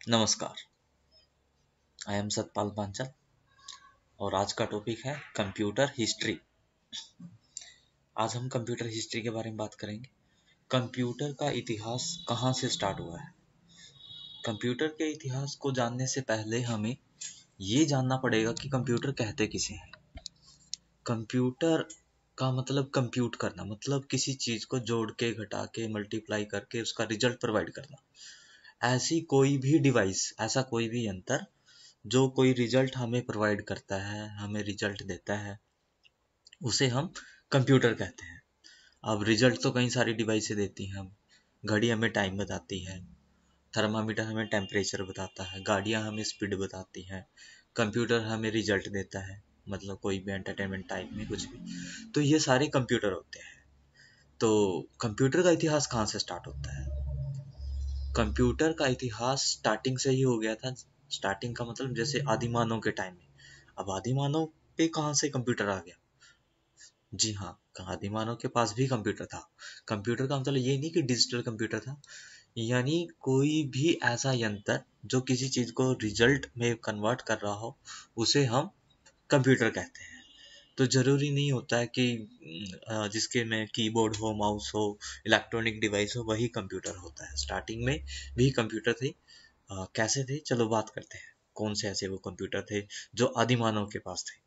नमस्कार। I am Satpal Panchal और आज का टॉपिक है कंप्यूटर हिस्ट्री। आज हम कंप्यूटर हिस्ट्री के बारे में बात करेंगे। कंप्यूटर का इतिहास कहाँ से स्टार्ट हुआ है। कंप्यूटर के इतिहास को जानने से पहले हमें ये जानना पड़ेगा कि कंप्यूटर कहते किसे हैं। कंप्यूटर का मतलब कंप्यूट करना, मतलब किसी चीज को जोड़ के, घटा के, मल्टीप्लाई करके उसका रिजल्ट प्रोवाइड करना। ऐसी कोई भी डिवाइस, ऐसा कोई भी यंत्र जो कोई रिजल्ट हमें प्रोवाइड करता है, हमें रिजल्ट देता है, उसे हम कंप्यूटर कहते हैं। अब रिजल्ट तो कई सारी डिवाइसें देती हैं। घड़ी हमें टाइम बताती है, थर्मामीटर हमें टेम्परेचर बताता है, गाड़ियां हमें स्पीड बताती हैं, कंप्यूटर हमें रिजल्ट देता है, मतलब कोई भी एंटरटेनमेंट टाइप में कुछ भी। तो ये सारे कंप्यूटर होते हैं। तो कंप्यूटर का इतिहास कहाँ से स्टार्ट होता है। कंप्यूटर का इतिहास स्टार्टिंग से ही हो गया था। स्टार्टिंग का मतलब जैसे आदिमानव के टाइम में। अब आदिमानव पे कहाँ से कंप्यूटर आ गया। जी हाँ, आदिमानव के पास भी कंप्यूटर था। कंप्यूटर का मतलब ये नहीं कि डिजिटल कंप्यूटर था, यानी कोई भी ऐसा यंत्र जो किसी चीज को रिजल्ट में कन्वर्ट कर रहा हो, उसे हम कंप्यूटर कहते हैं। तो जरूरी नहीं होता है कि जिसके में कीबोर्ड हो, माउस हो, इलेक्ट्रॉनिक डिवाइस हो, वही कंप्यूटर होता है। स्टार्टिंग में भी कंप्यूटर थे। कैसे थे, चलो बात करते हैं। कौन से ऐसे वो कंप्यूटर थे जो आदिमानव के पास थे।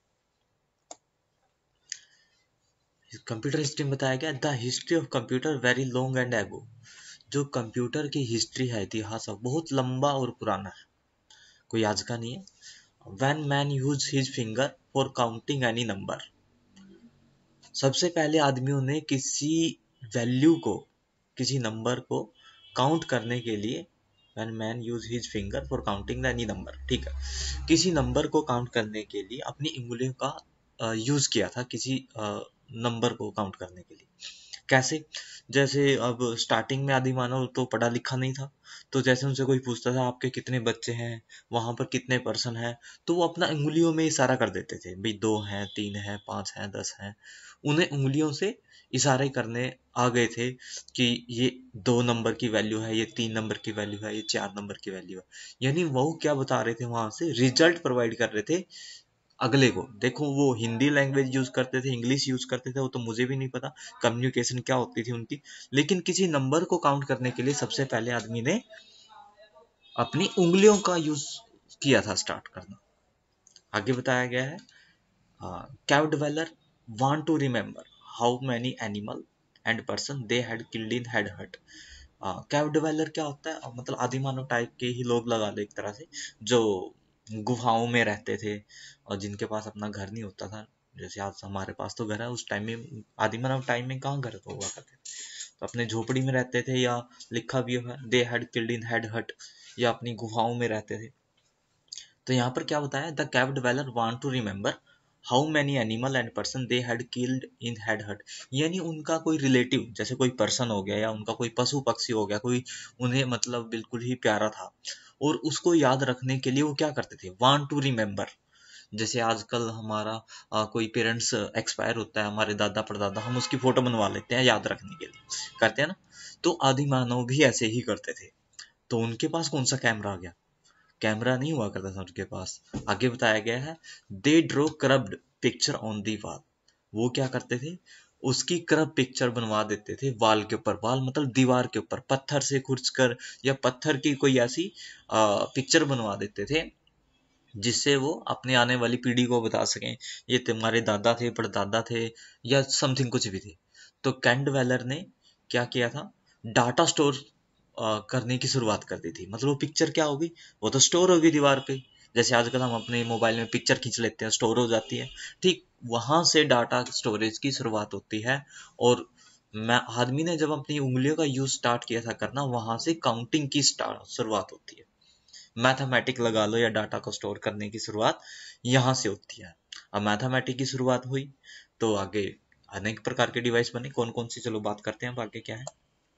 कंप्यूटर हिस्ट्री में बताया गया, the history of computer very long and ago. जो कंप्यूटर की हिस्ट्री है, इतिहास है, बहुत लंबा और पुराना है, कोई आज का नहीं है। When man use his finger for counting any number. सबसे पहले आदमियों ने किसी वैल्यू को, किसी नंबर को काउंट करने के लिए, when man use his finger for counting any number, ठीक है, किसी नंबर को काउंट करने के लिए अपनी उंगलियों का यूज किया था, किसी नंबर को काउंट करने के लिए। कैसे, जैसे अब स्टार्टिंग में आदि मानव तो पढ़ा लिखा नहीं था। तो जैसे उनसे कोई पूछता था आपके कितने बच्चे हैं, वहां पर कितने पर्सन है, तो वो अपना उंगलियों में इशारा कर देते थे, भाई 2 हैं, 3 हैं, 5 हैं, 10 हैं। उन्हें उंगलियों से इशारे करने आ गए थे कि ये 2 नंबर की वैल्यू है, ये 3 नंबर की वैल्यू है, ये 4 नंबर की वैल्यू है। यानी वो क्या बता रहे थे, वहां से रिजल्ट प्रोवाइड कर रहे थे अगले को। देखो वो हिंदी लैंग्वेज यूज करते थे, इंग्लिश यूज करते थे, वो तो मुझे भी नहीं पता कम्युनिकेशन क्या होती थी उनकी। लेकिन किसी नंबर को काउंट करने के लिए सबसे पहले आदमी ने अपनी उंगलियों का यूज किया था, स्टार्ट करना। आगे बताया गया है, cave dweller want to remember how many animal and person they had killed in had hut. Cave dweller क्या होता है, मतलब आदिमानव टाइप के ही लोग लगा लो एक तरह से, जो गुफाओं में रहते थे और जिनके पास अपना घर नहीं होता था। जैसे आज हमारे पास तो घर है, उस टाइम में आदिमानव टाइम में कहाँ घर हुआ करते थे, तो अपने झोपड़ी में रहते थे, या लिखा भी है they had killed in had hut, या अपनी गुफाओं में रहते थे। तो यहाँ पर क्या बताया, the cave dweller want to remember how many animal and person they had killed in had hut. यानी उनका कोई रिलेटिव, जैसे कोई पर्सन हो गया, या उनका कोई पशु पक्षी हो गया, कोई उन्हें मतलब बिल्कुल ही प्यारा था, और उसको याद रखने के लिए वो क्या करते थे, वांट टू रिमेम्बर। जैसे आजकल हमारा कोई पेरेंट्स एक्सपायर होता है, हमारे दादा परदादा, हम उसकी फोटो बनवा लेते हैं याद रखने के लिए, करते हैं ना। तो आदि मानव भी ऐसे ही करते थे। तो उनके पास कौन सा कैमरा आ गया, कैमरा नहीं हुआ करता था उनके पास। आगे बताया गया है, they draw carved picture on the wall. वो क्या करते थे, उसकी करब पिक्चर बनवा देते थे वाल के ऊपर। वाल मतलब दीवार के ऊपर, पत्थर से खुर्च कर, या पत्थर की कोई ऐसी पिक्चर बनवा देते थे, जिससे वो अपने आने वाली पीढ़ी को बता सकें ये तुम्हारे दादा थे, परदादा थे, या समथिंग कुछ भी थे। तो कैंड वेलर ने क्या किया था, डाटा स्टोर करने की शुरुआत कर दी थी। मतलब वो पिक्चर क्या होगी, वो तो स्टोर होगी दीवार पे। जैसे आजकल हम अपने मोबाइल में पिक्चर खींच लेते हैं, स्टोर हो जाती है, ठीक वहां से डाटा स्टोरेज की शुरुआत होती है। और मैं आदमी ने जब अपनी उंगलियों का यूज स्टार्ट किया था करना, वहां से काउंटिंग की शुरुआत होती है। मैथमेटिक लगा लो, या डाटा को स्टोर करने की शुरुआत यहाँ से होती है। अब मैथमेटिक की शुरुआत हुई तो आगे अनेक प्रकार के डिवाइस बने। कौन कौन सी, चलो बात करते हैं अब आगे क्या है।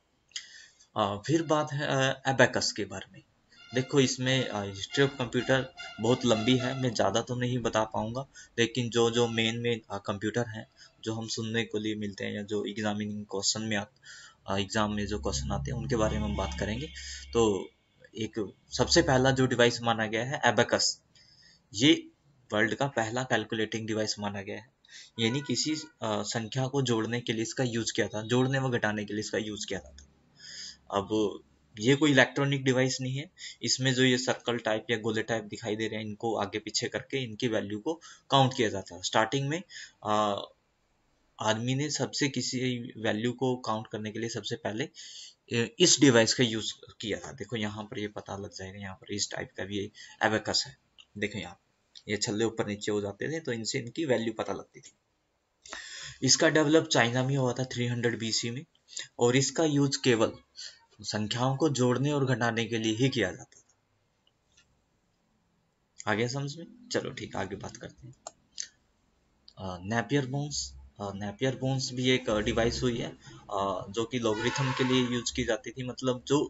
फिर बात है एबेकस के बारे में। देखो इसमें हिस्ट्री ऑफ कंप्यूटर बहुत लंबी है, मैं ज़्यादा तो नहीं बता पाऊंगा, लेकिन जो जो मेन मेन कंप्यूटर हैं, जो हम सुनने को लिए मिलते हैं, या जो एग्जामिनिंग क्वेश्चन में एग्जाम में जो क्वेश्चन आते हैं, उनके बारे में हम बात करेंगे। तो एक सबसे पहला जो डिवाइस माना गया है एबेकस, ये वर्ल्ड का पहला कैलकुलेटिंग डिवाइस माना गया है। यानी किसी संख्या को जोड़ने के लिए इसका यूज किया था, जोड़ने व घटाने के लिए इसका यूज किया था। अब ये कोई इलेक्ट्रॉनिक डिवाइस नहीं है, इसमें जो ये सर्कल टाइप या गोले टाइप दिखाई दे रहे हैं, इनको आगे पीछे करके इनकी वैल्यू को काउंट किया जाता है। स्टार्टिंग में आदमी ने सबसे किसी वैल्यू को काउंट करने के लिए सबसे पहले इस डिवाइस का यूज किया था। देखो यहाँ पर ये पता लग जाएगा, यहाँ पर इस टाइप का भी एबेकस है। देखो यहाँ ये छल्ले ऊपर नीचे हो जाते थे, तो इनसे इनकी वैल्यू पता लगती थी। इसका डेवलप चाइना में हुआ था 300 BC में, और इसका यूज केवल संख्याओं को जोड़ने और घटाने के लिए ही किया जाता था। आगे समझ में? चलो ठीक, आगे बात करते हैं। नेपियर बोन्स, नेपियर बोन्स भी एक डिवाइस हुई है जो कि लॉगरिथम के लिए यूज की जाती थी, मतलब जो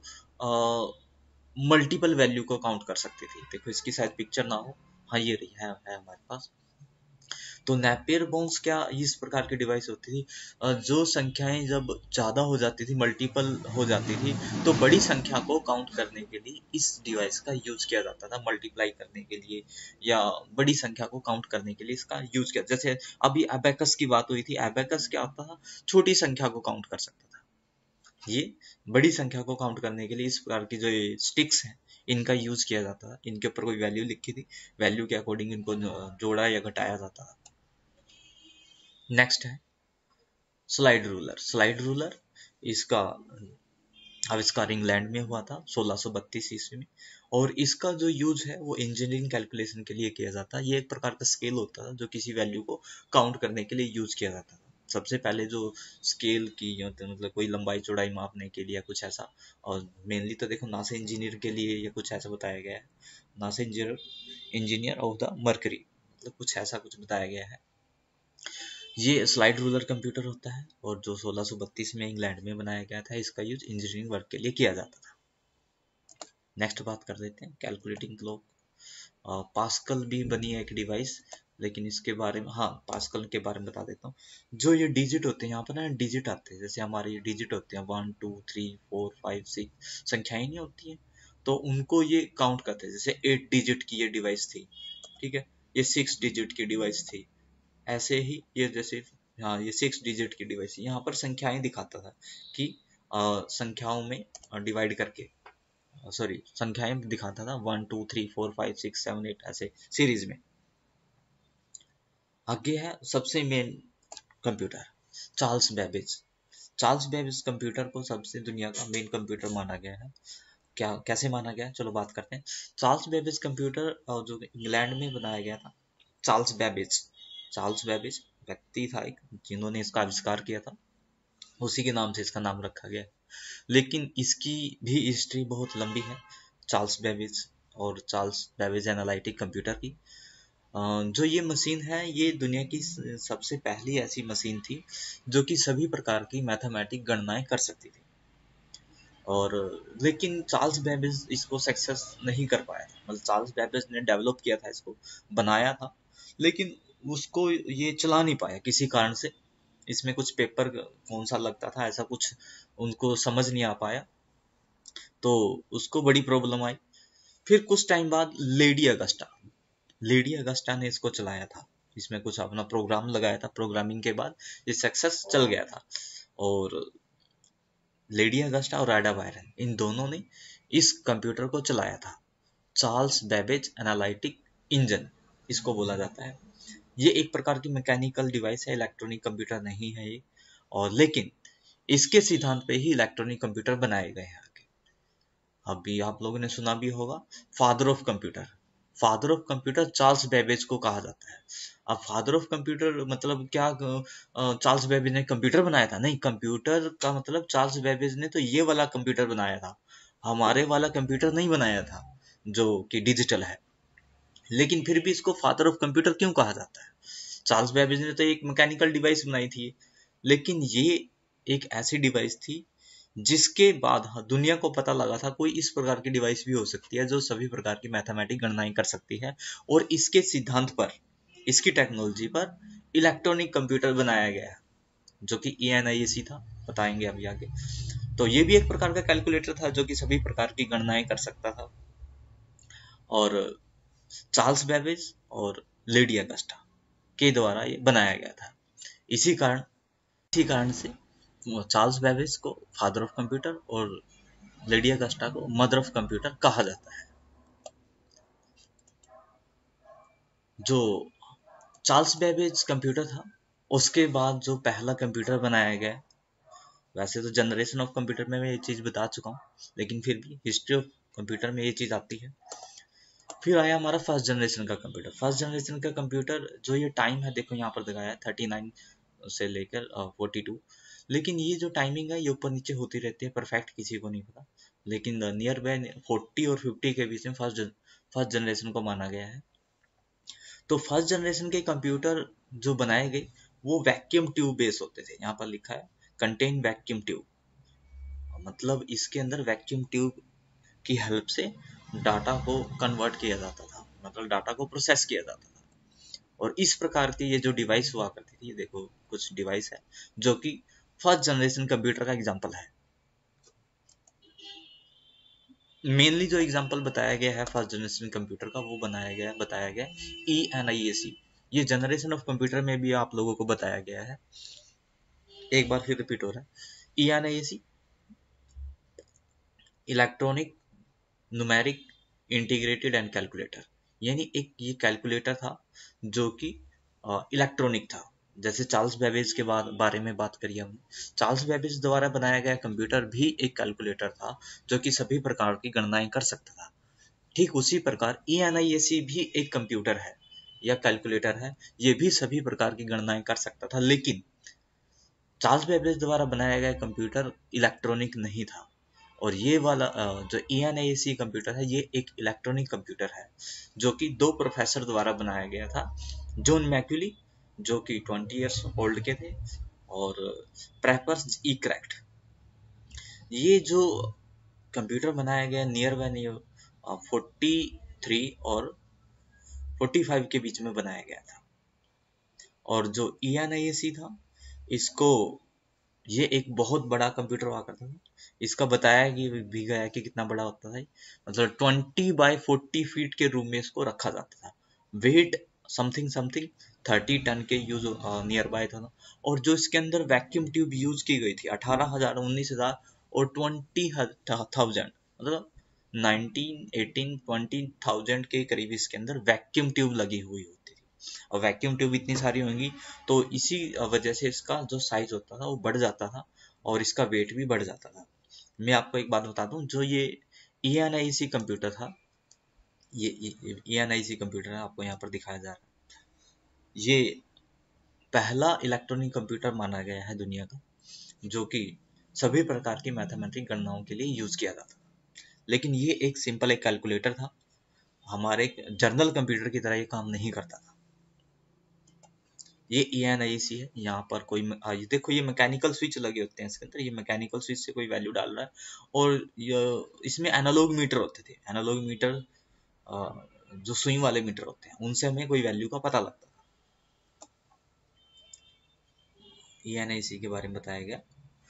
मल्टीपल वैल्यू को काउंट कर सकती थी। देखो इसकी शायद पिक्चर ना हो, हाँ ये रही है हमारे पास। तो नेपियर बोन्स क्या इस प्रकार की डिवाइस होती थी, जो संख्याएं जब ज्यादा हो जाती थी, मल्टीपल हो जाती थी, तो बड़ी संख्या को काउंट करने के लिए इस डिवाइस का यूज किया जाता था, मल्टीप्लाई करने के लिए या बड़ी संख्या को काउंट करने के लिए इसका यूज किया। जैसे अभी एबेकस की बात हुई थी, एबेकस क्या होता था, छोटी संख्या को काउंट कर सकता था। ये बड़ी संख्या को काउंट करने के लिए इस प्रकार की जो स्टिक्स हैं, इनका यूज किया जाता था। इनके ऊपर कोई वैल्यू लिखी थी, वैल्यू के अकॉर्डिंग इनको जोड़ा या घटाया जाता था। नेक्स्ट है स्लाइड रूलर। स्लाइड रूलर, इसका आविष्कार इंग्लैंड में हुआ था 1632 ईस्वी में, और इसका जो यूज है वो इंजीनियरिंग कैलकुलेशन के लिए किया जाता है। ये एक प्रकार का स्केल होता था जो किसी वैल्यू को काउंट करने के लिए यूज किया जाता था। सबसे पहले जो स्केल की मतलब कोई लंबाई चौड़ाई मापने के लिए या कुछ ऐसा, और मेनली तो देखो नासा इंजीनियर के लिए या कुछ ऐसा बताया गया है, NASA engineer of the Mercury, मतलब कुछ ऐसा कुछ बताया गया है। ये स्लाइड रूलर कंप्यूटर होता है, और जो 1632 में इंग्लैंड में बनाया गया था। इसका यूज इंजीनियरिंग वर्क के लिए किया जाता था। नेक्स्ट बात कर लेते हैं कैलकुलेटिंग क्लॉक। पास्कल भी बनी है एक डिवाइस, लेकिन इसके बारे में, हाँ पास्कल के बारे में बता देता हूँ। जो ये डिजिट होते हैं, यहाँ पर ना डिजिट आते हैं, जैसे हमारे ये डिजिट होते हैं 1 2 3 4 5 6 संख्याएं नहीं होती हैं, तो उनको ये काउंट करते हैं। जैसे 8 डिजिट की ये डिवाइस थी, ठीक है, ये 6 डिजिट की डिवाइस थी, ऐसे ही ये जैसे, हाँ ये 6 डिजिट की डिवाइस, यहाँ पर संख्याएं दिखाता था कि संख्याओं में डिवाइड करके, सॉरी संख्याएं दिखाता था 1 2 3 4 5 6 7 8 ऐसे सीरीज में। आगे है सबसे main computer, Charles Babbage. Charles Babbage computer को सबसे दुनिया का मेन कंप्यूटर माना गया है। क्या कैसे माना गया, चलो बात करते हैं। चार्ल्स बेबेज कंप्यूटर जो इंग्लैंड में बनाया गया था। चार्ल्स बेबेज, चार्ल्स बेबेज व्यक्ति था एक, जिन्होंने इसका आविष्कार किया था, उसी के नाम से इसका नाम रखा गया। लेकिन इसकी भी हिस्ट्री बहुत लंबी है, चार्ल्स बेबेज और चार्ल्स बेबेज एनालिटिक कंप्यूटर की। जो ये मशीन है, ये दुनिया की सबसे पहली ऐसी मशीन थी जो कि सभी प्रकार की मैथमेटिक गणनाएं कर सकती थी। और लेकिन चार्ल्स बेबेज इसको सक्सेस नहीं कर पाया था, मतलब चार्ल्स बेबेज ने डेवलप किया था, इसको बनाया था, लेकिन उसको ये चला नहीं पाया किसी कारण से। इसमें कुछ पेपर कौन सा लगता था, ऐसा कुछ उनको समझ नहीं आ पाया, तो उसको बड़ी प्रॉब्लम आई। फिर कुछ टाइम बाद लेडी अगस्टा ने इसको चलाया था, इसमें कुछ अपना प्रोग्राम लगाया था, प्रोग्रामिंग के बाद ये सक्सेस चल गया था। और लेडी अगस्टा और एडा बायरन, इन दोनों ने इस कंप्यूटर को चलाया था। चार्ल्स बेबेज एनालिटिक इंजन इसको बोला जाता है। ये एक प्रकार की मैकेनिकल डिवाइस है, इलेक्ट्रॉनिक कंप्यूटर नहीं है ये, और लेकिन इसके सिद्धांत पे ही इलेक्ट्रॉनिक कंप्यूटर बनाए गए हैं आगे। अभी आप लोगों ने सुना भी होगा father of computer, father of computer Charles Babbage को कहा जाता है। अब फादर ऑफ कंप्यूटर मतलब क्या, चार्ल्स बेबेज ने कंप्यूटर बनाया था? नहीं, कंप्यूटर का मतलब चार्ल्स बेबेज ने तो ये वाला कंप्यूटर बनाया था, हमारे वाला कंप्यूटर नहीं बनाया था जो कि डिजिटल है। लेकिन फिर भी इसको फादर ऑफ कंप्यूटर क्यों कहा जाता है? चार्ल्स बेबेज ने तो एक मैकेनिकल डिवाइस बनाई थी, लेकिन ये एक ऐसी डिवाइस थी जिसके बाद दुनिया को पता लगा था कोई इस प्रकार की डिवाइस भी हो सकती है जो सभी प्रकार की मैथमेटिक गणनाएं कर सकती है, और इसके सिद्धांत पर, इसकी टेक्नोलॉजी पर इलेक्ट्रॉनिक कंप्यूटर बनाया गया है, जो कि ENIAC था, बताएंगे अभी आगे। तो ये भी एक प्रकार का कैलकुलेटर था जो कि सभी प्रकार की गणनाएं कर सकता था। और चार्ल्स बेबेज और लेडी अगस्टा के द्वारा ये बनाया गया था। इसी कारण से चार्ल्स बेबेज को फादर ऑफ कंप्यूटर और लेडी अगस्टा को मदर ऑफ कंप्यूटर कहा जाता है। जो चार्ल्स बेबेज कंप्यूटर था, उसके बाद जो पहला कंप्यूटर बनाया गया, वैसे तो जनरेशन ऑफ कंप्यूटर में मैं ये चीज़ बता चुका हूँ, लेकिन फिर भी हिस्ट्री ऑफ कंप्यूटर में ये चीज़ आती है। फिर आया हमारा फर्स्ट जनरेशन का कंप्यूटर। फर्स्ट जनरेशन का कंप्यूटर जो ये टाइम है, देखो यहाँ पर दिखाया है 39 से लेकर 42, लेकिन ये जो टाइमिंग है ये ऊपर नीचे होती रहती है, परफेक्ट किसी को नहीं पता, लेकिन नियर बाय 40 और 50 के बीच में फर्स्ट जनरेशन को माना गया है। तो फर्स्ट जनरेशन के कंप्यूटर जो बनाए गए वो वैक्यूम ट्यूब बेस होते थे। यहाँ पर लिखा है कंटेन वैक्यूम ट्यूब, मतलब इसके अंदर वैक्यूम ट्यूब की हेल्प से डाटा को कन्वर्ट किया जाता था, मतलब डाटा को प्रोसेस किया जाता था। और इस प्रकार की ये जो डिवाइस हुआ करती थी, देखो कुछ डिवाइस है जो कि फर्स्ट जनरेशन कंप्यूटर का एग्जांपल है। मेनली जो एग्जांपल बताया गया है फर्स्ट जनरेशन कंप्यूटर का, वो बताया गया ENIAC। ये जनरेशन ऑफ कंप्यूटर में भी आप लोगों को बताया गया है, एक बार फिर रिपीट हो रहा है। ENIAC electronic numeric integrated and calculator, यानी एक ये कैलकुलेटर था जो कि इलेक्ट्रॉनिक था। जैसे चार्ल्स बेबेज के बारे में बात करिए हमने, चार्ल्स बेबेज द्वारा बनाया गया कंप्यूटर भी एक कैलकुलेटर था जो कि सभी प्रकार की गणनाएं कर सकता था। ठीक उसी प्रकार ENIAC भी एक कंप्यूटर है या कैलकुलेटर है, ये भी सभी प्रकार की गणनाएं कर सकता था, लेकिन चार्ल्स बेबेज द्वारा बनाया गया कंप्यूटर इलेक्ट्रॉनिक नहीं था। और ये वाला जो ENIAC कंप्यूटर है ये एक इलेक्ट्रॉनिक कंप्यूटर है जो कि दो प्रोफेसर द्वारा बनाया गया था, जॉन मैक्यूली जो कि 20 ईयर्स ओल्ड के थे, और प्रेपर्स ई क्रैक्ट। ये जो कंप्यूटर बनाया गया नियर बाय नियर 43 और 45 के बीच में बनाया गया था। और जो ENIAC था, इसको ये एक बहुत बड़ा कंप्यूटर हुआ करता था। इसका बताया कि भी गया कि कितना बड़ा होता था, मतलब 20 by 40 फीट के रूम में इसको रखा जाता था। वेट समथिंग समथिंग 30 टन के यूज नियर बाय था। और जो इसके अंदर वैक्यूम ट्यूब यूज की गई थी 18,000, 19,000 और 20,000, मतलब 19, 18, 20,000 के करीब इसके अंदर वैक्यूम ट्यूब लगी हुई होती थी। और वैक्यूम ट्यूब इतनी सारी होंगी तो इसी वजह से इसका जो साइज होता था वो बढ़ जाता था और इसका वेट भी बढ़ जाता था। मैं आपको एक बात बता दूं, जो ये ENIAC कंप्यूटर था, ये ENIAC कंप्यूटर है, आपको यहाँ पर दिखाया जा रहा है, ये पहला इलेक्ट्रॉनिक कंप्यूटर माना गया है दुनिया का जो कि सभी प्रकार की मैथमेटिक गणनाओं के लिए यूज किया जाता था। लेकिन ये एक सिंपल एक कैलकुलेटर था, हमारे जर्नल कंप्यूटर की तरह ये काम नहीं करता था। ये ENIAC है। यहाँ पर कोई ये देखो ये मैकेनिकल स्विच लगे होते हैं इसके अंदर, ये मैकेनिकल स्विच से कोई वैल्यू डाल रहा है। और इसमें एनालॉग मीटर होते थे, एनालॉग मीटर जो सुई वाले मीटर होते हैं उनसे हमें कोई वैल्यू का पता लगता था। ENIAC के बारे में बताया गया।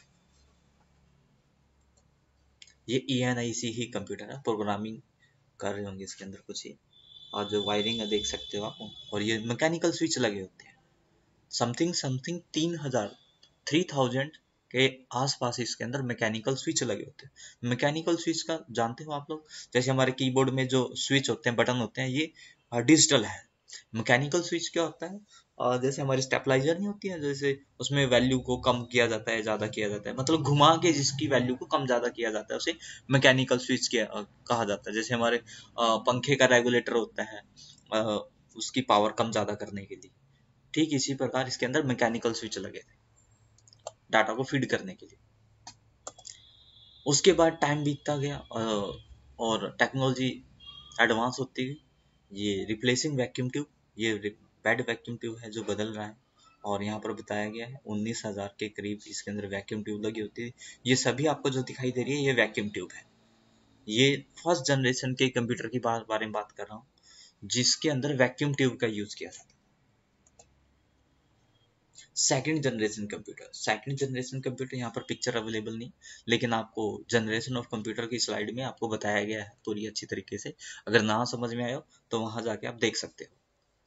ये ENIAC ही कंप्यूटर है, प्रोग्रामिंग कर रहे होंगे इसके अंदर कुछ ही, और जो वायरिंग है देख सकते हो आप, और ये मैकेनिकल स्विच लगे होते हैं। समथिंग समथिंग 3,000 के आसपास इसके अंदर मैकेनिकल स्विच लगे होते हैं। मैकेनिकल स्विच का जानते हो आप लोग, जैसे हमारे कीबोर्ड में जो स्विच होते हैं, बटन होते हैं, ये डिजिटल है। मैकेनिकल स्विच क्या होता है, जैसे हमारी स्टेबलाइजर नहीं होती है, जैसे उसमें वैल्यू को कम किया जाता है, ज्यादा किया जाता है, मतलब घुमा के जिसकी वैल्यू को कम ज्यादा किया जाता है उसे मैकेनिकल स्विच कहा जाता है। जैसे हमारे पंखे का रेगुलेटर होता है, अ, उसकी पावर कम ज्यादा करने के लिए, ठीक इसी प्रकार इसके अंदर मैकेनिकल स्विच लगे थे डाटा को फीड करने के लिए। उसके बाद टाइम बीतता गया और टेक्नोलॉजी एडवांस होती गई। ये रिप्लेसिंग वैक्यूम ट्यूब, ये बेड वैक्यूम ट्यूब है जो बदल रहा है। और यहाँ पर बताया गया है 19,000 के करीब इसके अंदर वैक्यूम ट्यूब लगी होती है। ये सभी आपको जो दिखाई दे रही है ये वैक्यूम ट्यूब है। ये फर्स्ट जनरेशन के कंप्यूटर की बारे में बात कर रहा हूँ जिसके अंदर वैक्यूम ट्यूब का यूज किया था। सेकंड जनरेशन कंप्यूटर यहाँ पर पिक्चर अवेलेबल नहीं, लेकिन आपको जनरेशन ऑफ कंप्यूटर की स्लाइड में आपको बताया गया है पूरी अच्छी तरीके से। अगर ना समझ में आयो तो वहां जाके आप देख सकते हो।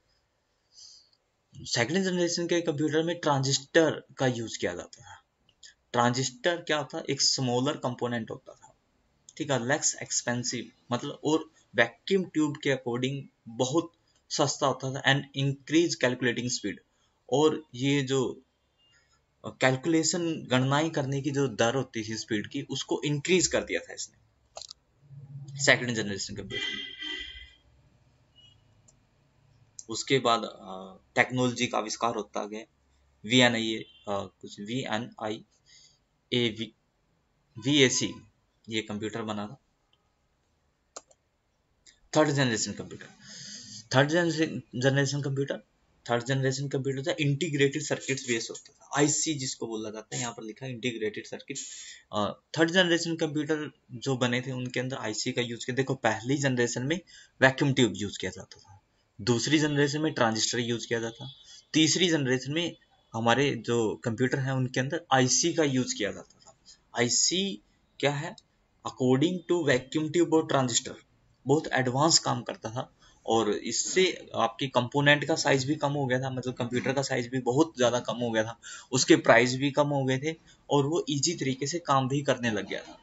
सेकंड जनरेशन के कंप्यूटर में ट्रांजिस्टर का यूज किया जाता था। ट्रांजिस्टर क्या होता है, एक स्मॉलर कंपोनेंट होता था, ठीक है, लेस एक्सपेंसिव, मतलब, और वैक्यूम ट्यूब के अकॉर्डिंग बहुत सस्ता होता था, एंड इंक्रीज कैलकुलेटिंग स्पीड। और ये जो कैलकुलेशन गणनाएं करने की जो दर होती थी स्पीड की, उसको इंक्रीज कर दिया था इसने सेकंड जनरेशन कंप्यूटर। उसके बाद टेक्नोलॉजी का आविष्कार होता गया। वी एन आई ए कुछ VNIA ये कंप्यूटर बना था। Third generation computer third generation computer third generation computer था इंटीग्रेटेड सर्किट्स बेस होता था, आईसी जिसको बोला जाता है, यहाँ पर लिखा है integrated circuit. Third generation computer जो बने थे उनके अंदर आईसी का यूज किया। देखो, पहली जनरेशन में वैक्यूम ट्यूब यूज किया जाता था, दूसरी जनरेशन में ट्रांजिस्टर यूज किया जाता, तीसरी जनरेशन में हमारे जो कंप्यूटर है उनके अंदर आईसी का यूज किया जाता था। आईसी क्या है, अकॉर्डिंग टू वैक्यूम ट्यूब और ट्रांजिस्टर बहुत एडवांस काम करता था, और इससे आपकी कंपोनेंट का साइज भी कम हो गया था, मतलब कंप्यूटर का साइज भी बहुत ज़्यादा कम हो गया था, उसके प्राइस भी कम हो गए थे, और वो इजी तरीके से काम भी करने लग गया था।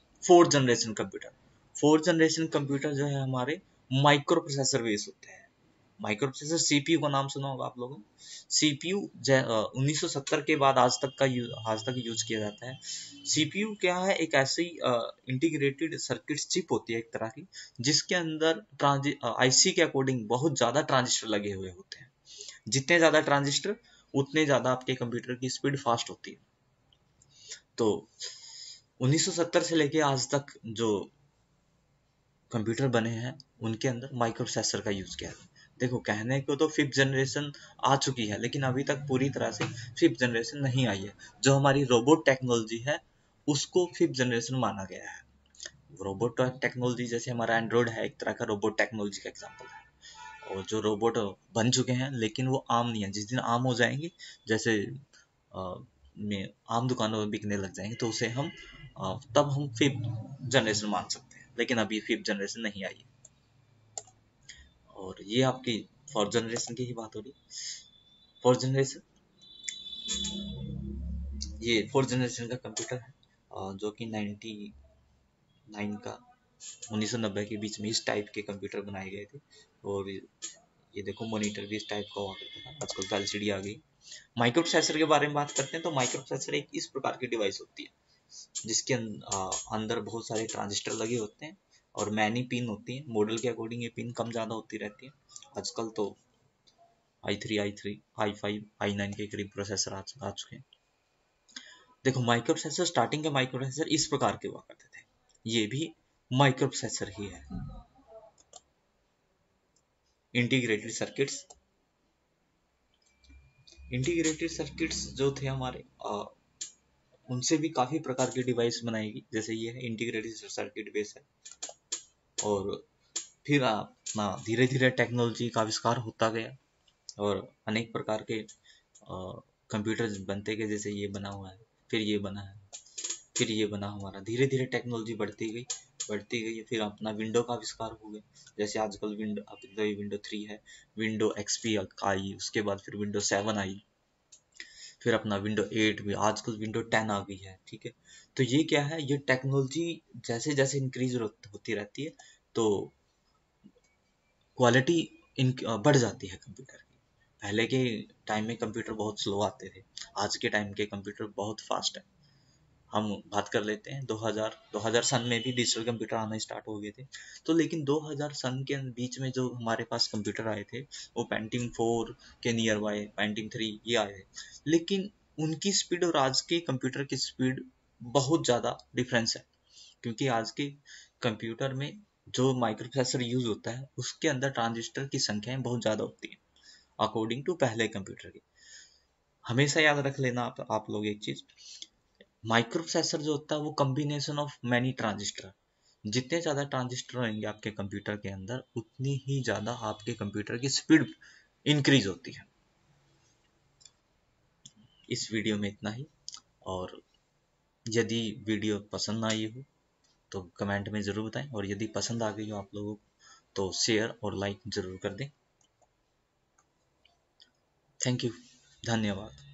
फोर्थ जनरेशन कंप्यूटर जो है हमारे माइक्रो प्रोसेसर बेस होते हैं। माइक्रो प्रोसेसर सीपीयू का नाम सुना होगा आप लोगों ने। सीपीयू 1970 के बाद आज तक यूज किया जाता है। सीपीयू क्या है, एक ऐसी इंटीग्रेटेड सर्किट चिप होती है एक तरह की, जिसके अंदर आईसी के अकॉर्डिंग बहुत ज्यादा ट्रांजिस्टर लगे हुए होते हैं। जितने ज्यादा ट्रांजिस्टर उतने ज्यादा आपके कंप्यूटर की स्पीड फास्ट होती है। तो 1970 से लेके आज तक जो कंप्यूटर बने हैं उनके अंदर माइक्रो प्रोसेसर का यूज किया है। देखो, कहने को तो फिफ्थ जनरेशन आ चुकी है, लेकिन अभी तक पूरी तरह से फिफ्थ जनरेशन नहीं आई है। जो हमारी रोबोट टेक्नोलॉजी है उसको फिफ्थ जनरेशन माना गया है। रोबोट टेक्नोलॉजी जैसे हमारा एंड्रॉइड है, एक तरह का रोबोट टेक्नोलॉजी का एग्जाम्पल है। और जो रोबोट बन चुके हैं लेकिन वो आम नहीं है, जिस दिन आम हो जाएंगे, जैसे में आम दुकानों में बिकने लग जाएंगे, तो उसे हम तब हम फिफ्थ जनरेशन मान सकते हैं, लेकिन अभी फिफ्थ जनरेशन नहीं आई है। और ये आपकी फोर्थ जनरेशन की ही बात हो रही। फोर्थ जनरेशन ये फोर्थ जनरेशन का कंप्यूटर है, जो कि 99 का 1990 के बीच में इस टाइप के कंप्यूटर बनाए गए थे। और ये देखो, मॉनिटर भी इस टाइप का हुआ करता था, आजकल तो एलसीडी आ गई। माइक्रो प्रोसेसर के बारे में बात करते हैं तो माइक्रो प्रोसेसर एक इस प्रकार की डिवाइस होती है जिसके अंदर बहुत सारे ट्रांजिस्टर लगे होते हैं और मैनी पिन होती है। मॉडल के अकॉर्डिंग ये पिन कम ज़्यादा होती रहती है। आजकल तो i3 i5 i9 के करीब प्रोसेसर आ चुके हैं। देखो, माइक्रो प्रोसेसर स्टार्टिंग के माइक्रो प्रोसेसर इस प्रकार के हुआ करते थे, ये भी माइक्रो प्रोसेसर ही है। इंटीग्रेटेड सर्किट्स इंटीग्रेटेड सर्किट्स जो थे हमारे, उनसे भी काफी प्रकार की डिवाइस बनाएगी, जैसे ये है इंटीग्रेटेड सर्किट बेस है। और फिर अपना धीरे धीरे टेक्नोलॉजी का आविष्कार होता गया और अनेक प्रकार के कंप्यूटर बनते गए, जैसे ये बना हुआ है, फिर ये बना है, फिर ये बना हमारा। धीरे धीरे टेक्नोलॉजी बढ़ती गई। फिर अपना विंडो का आविष्कार हो गया, जैसे आजकल विंडो 3 है, विंडो एक्सपी आई, उसके बाद फिर विंडो 7 आई, फिर अपना विंडो 8 भी, आजकल विंडो 10 आ गई है, ठीक है। तो ये क्या है, ये टेक्नोलॉजी जैसे जैसे इंक्रीज होती रहती है तो क्वालिटी बढ़ जाती है कंप्यूटर की। पहले के टाइम में कंप्यूटर बहुत स्लो आते थे, आज के टाइम के कंप्यूटर बहुत फास्ट है। हम बात कर लेते हैं 2000 सन में भी डिजिटल कंप्यूटर आना स्टार्ट हो गए थे। तो लेकिन 2000 सन के बीच में जो हमारे पास कंप्यूटर आए थे वो पेंटियम 4 के नियर बाय, पेंटियम 3 ये आए थे, लेकिन उनकी स्पीड और आज के कंप्यूटर की स्पीड बहुत ज़्यादा डिफरेंस है। क्योंकि आज के कंप्यूटर में जो माइक्रो प्रोसेसर यूज होता है उसके अंदर ट्रांजिस्टर की संख्याएं बहुत ज़्यादा होती है अकॉर्डिंग टू पहले कंप्यूटर की। हमेशा याद रख लेना आप लोग एक चीज, माइक्रो प्रोसेसर जो होता है वो कॉम्बिनेशन ऑफ मैनी ट्रांजिस्टर। जितने ज्यादा ट्रांजिस्टर रहेंगे आपके कंप्यूटर के अंदर उतनी ही ज्यादा आपके कंप्यूटर की स्पीड इंक्रीज होती है। इस वीडियो में इतना ही। और यदि वीडियो पसंद आई हो तो कमेंट में ज़रूर बताएं, और यदि पसंद आ गई हो आप लोगों को तो शेयर और लाइक ज़रूर कर दें। थैंक यू, धन्यवाद।